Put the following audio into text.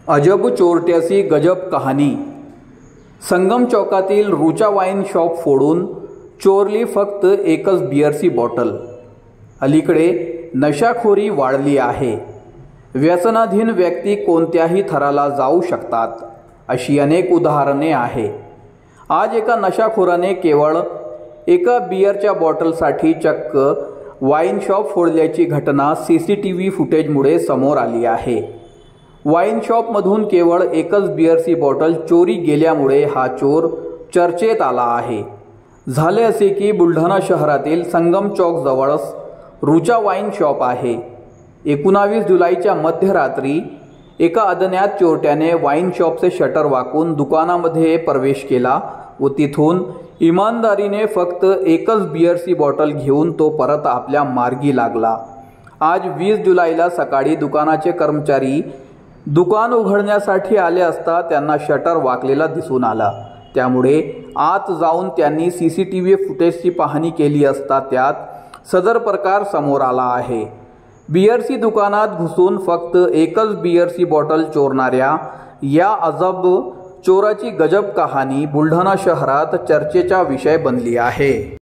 अजब चोरट्याची गजब कहाणी। संगम चौकातील रुचा वाईन शॉप फोडून चोरली फक्त एकच बिअरची बॉटल। अलीकडे नशाखोरी वाढली आहे। व्यसनाधीन व्यक्ती कोणत्याही थराला जाऊ शकतात, अशी अनेक उदाहरणे आहे। आज एका नशाखोराने केवळ एका बिअरच्या बॉटलसाठी चक्क वाईन शॉप फोडल्याची घटना सीसीटीव्ही फुटेजमुळे समोर आली आहे। वाईन शॉपमधून केवळ एकच बिअरची बॉटल चोरी गेल्यामुळे हा चोर चर्चेत आला आहे। झाले असे की बुलढाणा शहरातील संगम चौक जवळच रुचा वाईन शॉप आहे। 19 जुलैच्या मध्यरात्री एका अज्ञात चोरट्याने वाईन शॉपचे शटर वाकून दुकानामध्ये प्रवेश केला व तिथून इमानदारीने फक्त एकच बिअरची बॉटल घेऊन तो परत आपल्या मार्गी लागला। आज 20 जुलैला सकाळी दुकानाचे कर्मचारी दुकान उघडण्यासाठी आले असता त्यांना शटर वाकलेला दिसून आला। त्यामुळे आत जाऊन त्यांनी सीसीटीव्ही फुटेजची पाहणी केली असता त्यात सदर प्रकार समोर आला आहे। बिअरची दुकानात घुसून फक्त एकच बिअरची बॉटल चोरणाऱ्या या अजब चोराची गजब कहाणी बुलढाणा शहरात चर्चेचा विषय बनली आहे।